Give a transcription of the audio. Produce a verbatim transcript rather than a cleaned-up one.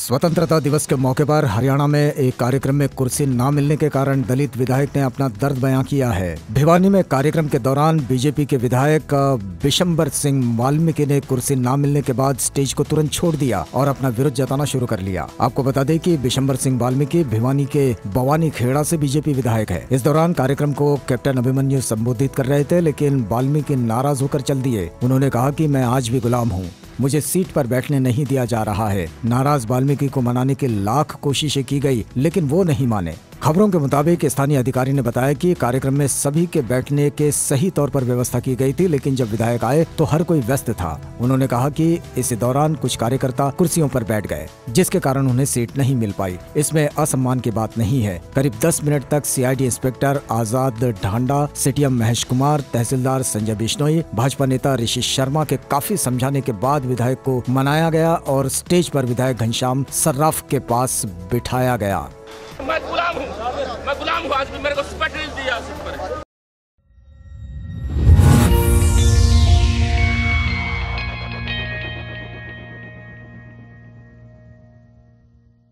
स्वतंत्रता दिवस के मौके पर हरियाणा में एक कार्यक्रम में कुर्सी न मिलने के कारण दलित विधायक ने अपना दर्द बयां किया है। भिवानी में कार्यक्रम के दौरान बीजेपी के विधायक बिशंबर सिंह वाल्मीकि ने कुर्सी न मिलने के बाद स्टेज को तुरंत छोड़ दिया और अपना विरोध जताना शुरू कर लिया। आपको बता दें कि बिशंबर सिंह वाल्मीकि भिवानी के बवानी खेड़ा से बीजेपी विधायक है। इस दौरान कार्यक्रम को कैप्टन अभिमन्यु संबोधित कर रहे थे, लेकिन वाल्मीकि नाराज होकर चल दिए। उन्होंने कहा कि मैं आज भी गुलाम हूँ, मुझे सीट पर बैठने नहीं दिया जा रहा है। नाराज वाल्मीकि को मनाने की लाख कोशिशें की गई, लेकिन वो नहीं माने। खबरों के मुताबिक स्थानीय अधिकारी ने बताया कि कार्यक्रम में सभी के बैठने के सही तौर पर व्यवस्था की गई थी, लेकिन जब विधायक आए तो हर कोई व्यस्त था। उन्होंने कहा कि इस दौरान कुछ कार्यकर्ता कुर्सियों पर बैठ गए, जिसके कारण उन्हें सीट नहीं मिल पाई। इसमें असम्मान की बात नहीं है। करीब दस मिनट तक CID inspector Azad Dhanda, CTM Mahesh Kumar, तहसीलदार संजय बिश्नोई, भाजपा नेता ऋषि शर्मा के काफी समझाने के बाद विधायक को मनाया गया और स्टेज पर विधायक घनश्याम सर्राफ के पास बिठाया गया। मैं गुलाम हूँ, मैं गुलाम हूँ। आज भी मेरे को स्पेट दिया।